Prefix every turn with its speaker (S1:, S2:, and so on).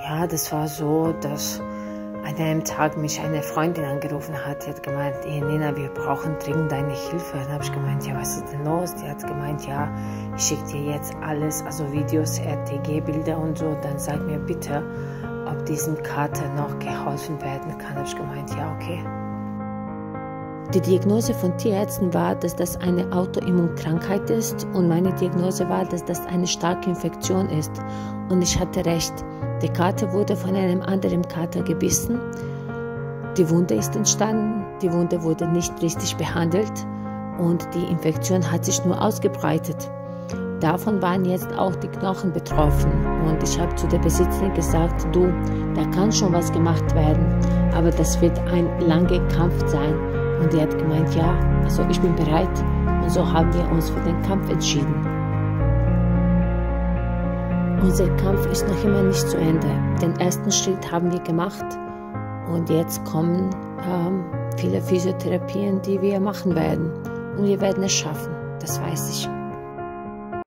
S1: Ja, das war so, dass an einem Tag mich eine Freundin angerufen hat. Die hat gemeint, hey Nina, wir brauchen dringend deine Hilfe. Dann habe ich gemeint, ja, was ist denn los? Die hat gemeint, ja, ich schicke dir jetzt alles, also Videos, RTG-Bilder und so. Dann sag mir bitte, ob diesem Kater noch geholfen werden kann. Habe ich gemeint, ja, okay. Die Diagnose von Tierärzten war, dass das eine Autoimmunkrankheit ist und meine Diagnose war, dass das eine starke Infektion ist. Und ich hatte recht. Der Kater wurde von einem anderen Kater gebissen. Die Wunde ist entstanden, die Wunde wurde nicht richtig behandelt und die Infektion hat sich nur ausgebreitet. Davon waren jetzt auch die Knochen betroffen und ich habe zu der Besitzerin gesagt, du, da kann schon was gemacht werden, aber das wird ein langer Kampf sein. Und die hat gemeint, ja, also ich bin bereit. Und so haben wir uns für den Kampf entschieden. Unser Kampf ist noch immer nicht zu Ende. Den ersten Schritt haben wir gemacht und jetzt kommen viele Physiotherapien, die wir machen werden. Und wir werden es schaffen, das weiß ich.